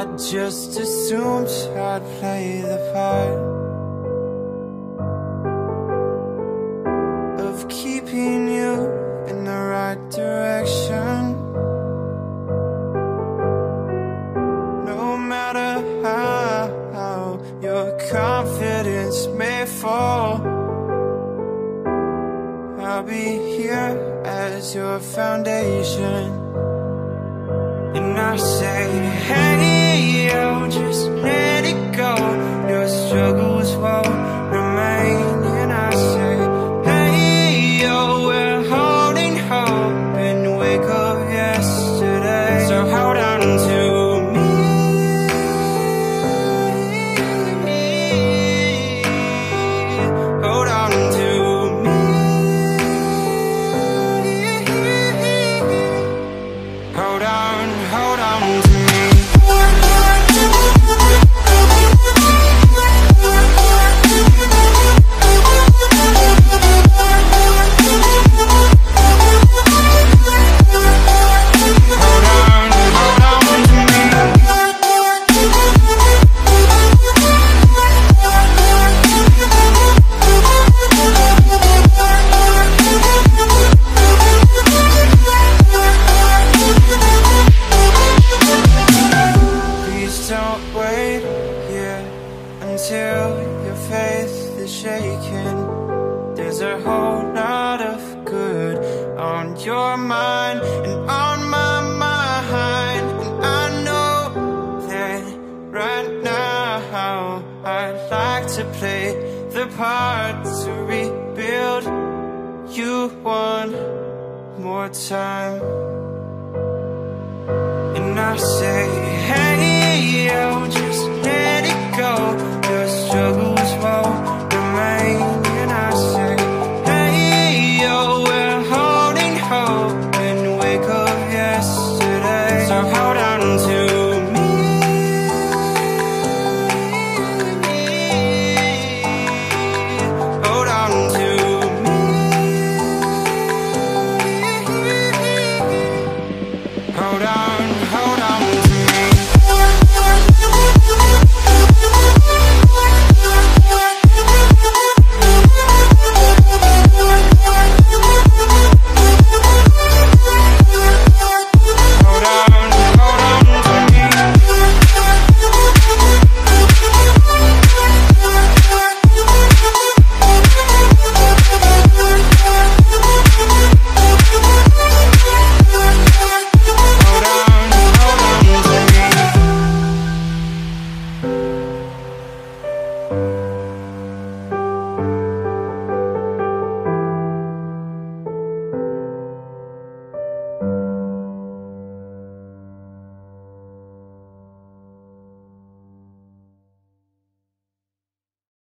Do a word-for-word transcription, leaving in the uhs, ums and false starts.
just assumed I'd play the part of keeping you in the right direction. No matter how your confidence may fall, I'll be here as your foundation. And I say, hey, yo, just let it go. Your struggles won't remain. And I say, hey, yo, we're holding hope and wake up yesterday. So hold on to me. Hold on to me. Hold on, hold on to me. Until your faith is shaken, there's a whole lot of good on your mind and on my mind. And I know that right now I'd like to play the part to rebuild you one more time. And I say,